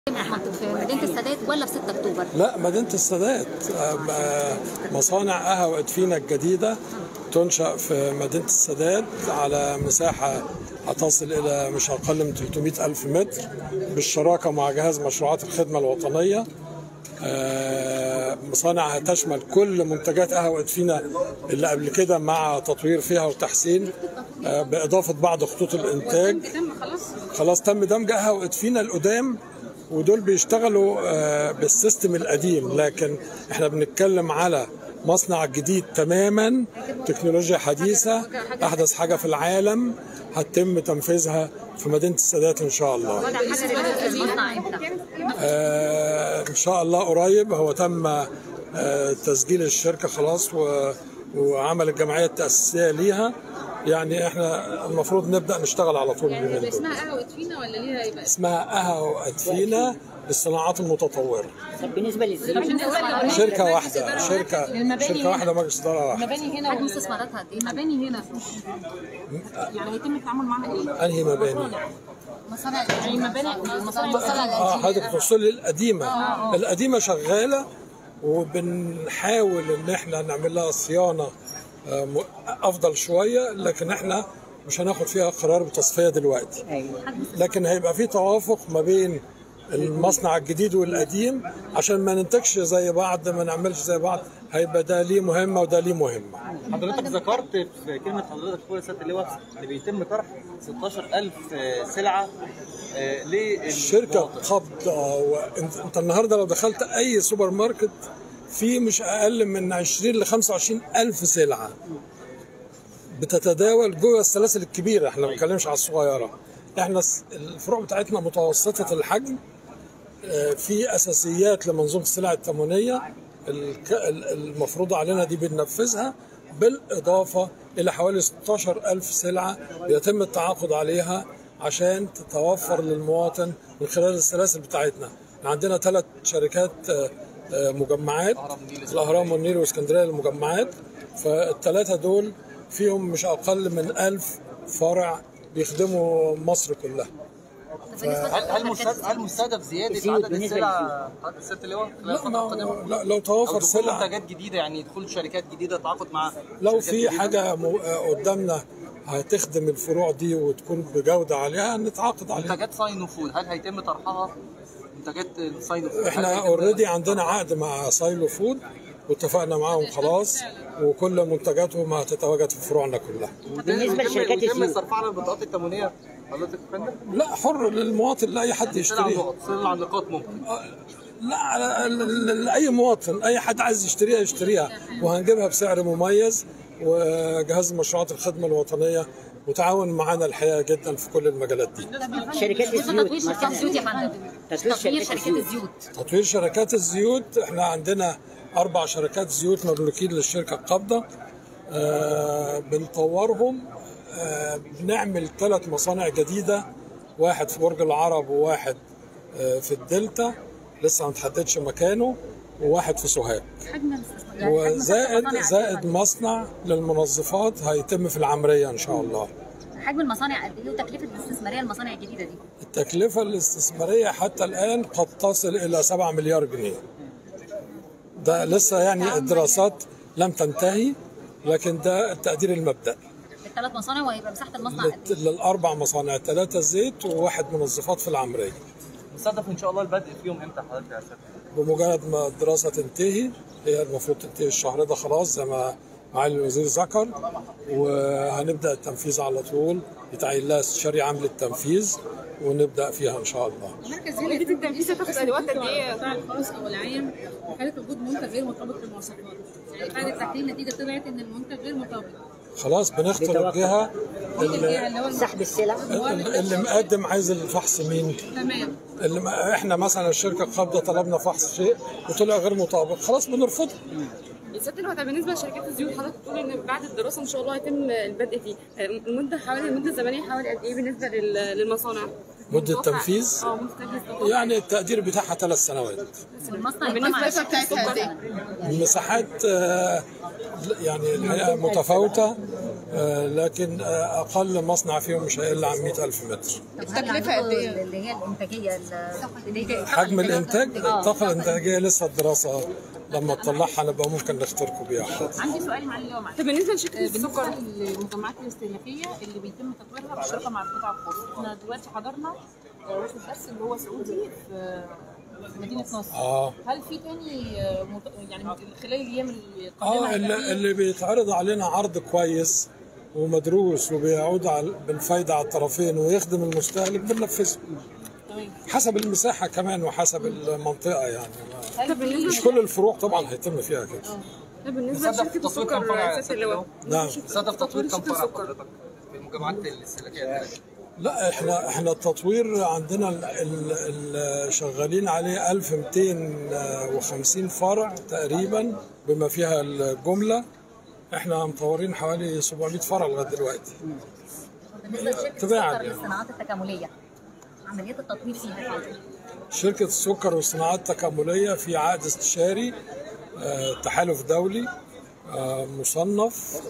في مدينة السادات ولا في 6 أكتوبر؟ لا، مدينة السادات. مصانع قهوة ادفينا الجديدة تنشأ في مدينة السادات على مساحة هتصل إلى مش أقل من 300 ألف متر بالشراكة مع جهاز مشروعات الخدمة الوطنية. مصانع هتشمل كل منتجات قهوة ادفينا اللي قبل كده مع تطوير فيها وتحسين، بإضافة بعض خطوط الإنتاج. خلاص تم دمج قهوة ادفينا القدام، ودول بيشتغلوا بالسيستم القديم، لكن احنا بنتكلم على مصنع جديد تماما، تكنولوجيا حديثة، أحدث حاجة في العالم هتتم تنفيذها في مدينة السادات إن شاء الله. إن شاء الله قريب. هو تم تسجيل الشركة خلاص وعمل الجمعية التأسيسية ليها، يعني احنا المفروض نبدأ نشتغل على طول. يعني اسمها قهوة ادفينا ولا ليها ايه بقى؟ اسمها قهوة ادفينا للصناعات المتطورة. طب بالنسبه للزيوت شركة واحدة، شركة واحدة، مجلس إدارة واحد. المباني هنا مستثمراتها قد ايه؟ المباني هنا يعني هيتم التعامل معاها ايه؟ أنهي مباني؟ مصانع يعني المصانع حضرتك توصلي القديمة. القديمة شغالة وبنحاول إن احنا نعمل لها صيانة أفضل شوية، لكن احنا مش هناخد فيها قرار بتصفية دلوقتي. لكن هيبقى في توافق ما بين المصنع الجديد والقديم عشان ما ننتجش زي بعض، ما نعملش زي بعض. هيبقى ده ليه مهمة وده ليه مهمة. حضرتك ذكرت في كلمة حضرتك فوق سيادة اللواء اللي بيتم طرح 16,000 سلعة الشركة قابضة. وانت النهارده لو دخلت أي سوبر ماركت في مش أقل من 20 ل 25 ألف سلعة بتتداول جوه السلاسل الكبيرة. احنا ما بنتكلمش على الصغيرة. احنا الفروع بتاعتنا متوسطة الحجم، في أساسيات لمنظومة السلع التموينية المفروض علينا دي بننفذها، بالإضافة إلى حوالي 16 ألف سلعة يتم التعاقد عليها عشان تتوفر للمواطن من خلال السلاسل بتاعتنا. عندنا 3 شركات مجمعات، الأهرام والنيل واسكندرية للمجمعات، فالثلاثة دول فيهم مش أقل من 1000 فرع بيخدموا مصر كلها. هل مستهدف زيادة عدد السلع سيادة اللواء؟ لا، لو توفر سلع منتجات جديدة، يعني دخول شركات جديدة تعاقد مع لو في حاجة قدامنا هتخدم الفروع دي وتكون بجودة عليها نتعاقد عليها. منتجات ساين فود هل هيتم طرحها؟ منتجات ساين فود احنا اوريدي عندنا عقد مع سايلو فود واتفقنا معاهم خلاص، وكل منتجاتهم هتتواجد في فروعنا كلها. بالنسبه لشركات الزيوت يتم صرفها على البطاقات التموينيه حضرتك يا فندم؟ لا، حر للمواطن، لاي حد يشتريها. سلع على النقاط ممكن؟ لا، لاي مواطن، اي حد عايز يشتريها وهنجيبها بسعر مميز. وجهاز مشروعات الخدمه الوطنيه متعاون معانا الحقيقه جدا في كل المجالات دي. شركات الزيوت تطوير شركات الزيوت يا فندم. تطوير شركات الزيوت احنا عندنا 4 شركات زيوت مملوكين للشركه القابضه. بنطورهم. بنعمل 3 مصانع جديده، واحد في برج العرب وواحد في الدلتا لسه ما تحددش مكانه، وواحد في سوهاج. وزائد مصنع للمنظفات هيتم في العمرية إن شاء الله. حجم المصانع قد ايه وتكلفة الاستثمارية للمصانع الجديدة دي؟ التكلفة الاستثمارية حتى الآن قد تصل إلى 7 مليار جنيه. ده لسه يعني الدراسات لم تنتهي، لكن ده التقدير المبدئي. ال3 مصانع، وهيبقى مساحة المصنع قد ايه؟ لل4 مصانع، 3 زيت وواحد منظفات في العمرية. مستهدف ان شاء الله البدء فيهم امتى حضرتك يا استاذ؟ بمجرد ما الدراسه تنتهي، هي المفروض تنتهي الشهر ده خلاص زي ما معالي الوزير ذكر، وهنبدا التنفيذ على طول. يتعين لها استشاري عام للتنفيذ ونبدا فيها ان شاء الله. مركز هيئه التنفيذ هتاخد ادوات قد ايه؟ القطاع الخاص او العام في حاله وجود منتج غير مطابق للمواصفات، يعني بعد التحليل النتيجه طلعت ان المنتج غير مطابق. خلاص بنختار الجهه سحب السلع اللي مقدم عايز الفحص مين؟ تمام. احنا مثلا الشركه القابضه طلبنا فحص شيء وطلع غير مطابق، خلاص بنرفضه. سيادة اللواء، بالنسبه لشركات الزيوت حضرتك بتقول ان بعد الدراسه ان شاء الله هيتم البدء فيه، المده الزمنيه حوالي قد ايه بالنسبه للمصانع؟ مدة تنفيذ؟ يعني التقدير بتاعها 3 سنوات. بالنسبه بتاعتها المساحات يعني الحقيقة متفاوتة، لكن أقل مصنع فيهم مش هيقل عن 100,000 متر. التكلفة قد إيه؟ اللي هي الانتاجيه اللي هي حجم الإنتاج، الطاقة الإنتاجية لسه الدراسة لما تطلعها نبقى ممكن نخترقوا بيها. عندي سؤال معالي اللواء معلش. طب بالنسبة لشركة بالنسبه للمجمعات الاستهلاكيه اللي بيتم تطويرها بالشراكه مع القطاع الخاص، احنا دلوقتي حضرنا واحد بس اللي هو سعودي في مدينه نصر. هل في تاني يعني خلال الايام القادمه اللي بيتعرض علينا عرض كويس ومدروس وبيعود بالفايدة على الطرفين ويخدم المستهلك بننفذه حسب المساحة كمان وحسب المنطقة يعني. مش كل الفروع طبعا هيتم فيها كده. طب بالنسبة لشركة السكر سيادة اللواء، نعم. صدف تطوير كم فرع حضرتك في المجمعات الاستهلاكيه؟ لا احنا التطوير عندنا شغالين عليه 1250 فرع تقريبا بما فيها الجملة. احنا مطورين حوالي 700 فرع لغايه دلوقتي. بالنسبه لشركه السكر للصناعات التكامليه عمليات التطوير فيها ايه؟ شركه السكر والصناعات التكامليه في عقد استشاري تحالف دولي مصنف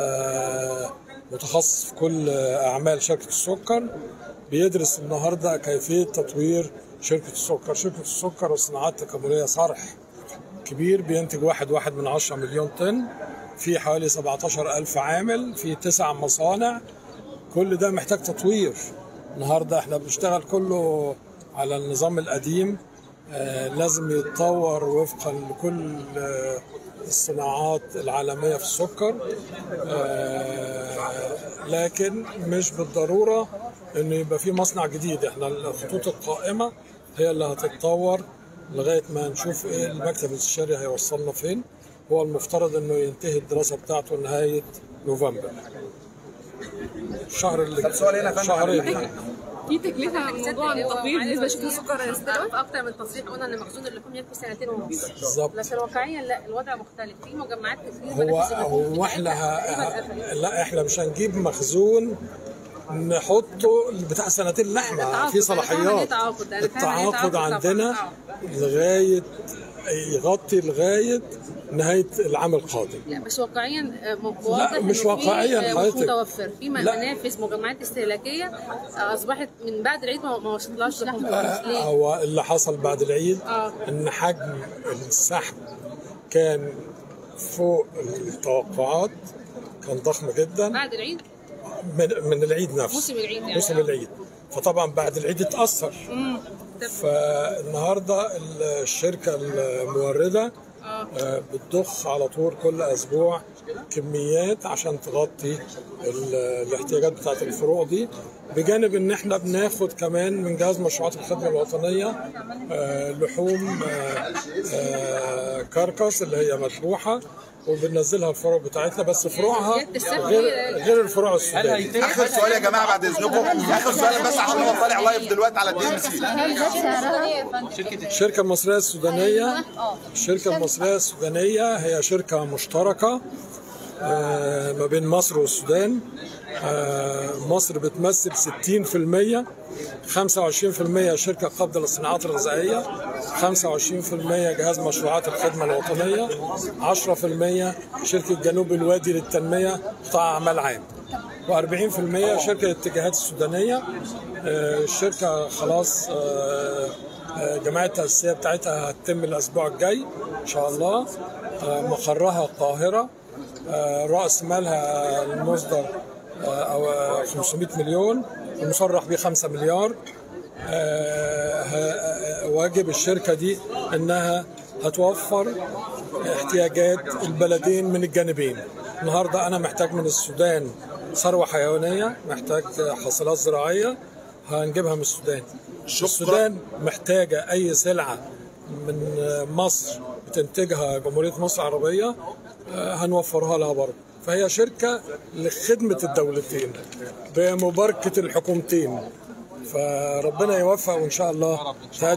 متخصص في كل اعمال شركه السكر، بيدرس النهارده كيفيه تطوير شركه السكر. شركه السكر والصناعات التكامليه صرح كبير بينتج 1.1 مليون طن، في حوالي 17,000 عامل في 9 مصانع. كل ده محتاج تطوير. النهارده احنا بنشتغل كله على النظام القديم، لازم يتطور وفقا لكل الصناعات العالمية في السكر، لكن مش بالضرورة انه يبقى في مصنع جديد. احنا الخطوط القائمة هي اللي هتتطور لغاية ما نشوف ايه المكتب الاستشاري هيوصلنا فين. هو المفترض انه ينتهي الدراسة بتاعته نهاية نوفمبر، الشهر اللي شهرين. في تكلفة موضوع التطوير بالنسبة لشركة السكر يا استاذ؟ في اكتر من تصريح قلنا ان مخزون اللحوم يكفي 2 ونص بالظبط. لكن واقعيا لا، الوضع مختلف في مجمعات كتير. هو احنا لا احنا مش هنجيب مخزون نحطه بتاع سنتين اللحمه في صلاحيات. التعاقد عندنا لغايه يغطي لغايه نهايه العام القادم. لا بس واقعيا لا مش واقعيا حضرتك. متوفر في منافس مجمعات استهلاكيه اصبحت من بعد العيد ما وصلتلاش لحم. هو اللي حصل بعد العيد ان حجم السحب كان فوق التوقعات، كان ضخم جدا بعد العيد من العيد نفسه، موسم العيد يعني. موسم العيد، فطبعا بعد العيد اتأثر. فالنهارده الشركة الموردة بتضخ على طول كل أسبوع كميات عشان تغطي الاحتياجات بتاعت الفروع دي، بجانب ان احنا بناخد كمان من جهاز مشروعات الخدمة الوطنية لحوم كاركاس اللي هي مذبوحة وبننزلها الفروع بتاعتنا، بس فروعها غير الفروع السودانية. اخر سؤال يا جماعه بعد اذنكم، اخر سؤال بس عشان هو طالع لايف دلوقتي على الدي ام سي. الشركة المصرية السودانية، الشركة المصرية السودانية هي شركة مشتركة ما بين مصر والسودان. مصر بتمثل 60%، 25% شركة قابضة للصناعات الغذائية، 25% جهاز مشروعات الخدمة الوطنية، 10% شركة جنوب الوادي للتنمية قطاع أعمال عام، و40% شركة الاتجاهات السودانية. الشركة خلاص جماعة التأسيسية بتاعتها هتتم الأسبوع الجاي إن شاء الله. مقرها القاهرة، رأس مالها المصدر أو 500 مليون، المصرح به 5 مليار. واجب الشركة دي أنها هتوفر احتياجات البلدين من الجانبين. النهاردة أنا محتاج من السودان ثروة حيوانية، محتاج حاصلات زراعية، هنجيبها من السودان. السودان محتاجة أي سلعة من مصر بتنتجها جمهورية مصر العربية هنوفرها لها برضه. فهي شركة لخدمة الدولتين بمباركة الحكومتين، فربنا يوفق وإن شاء الله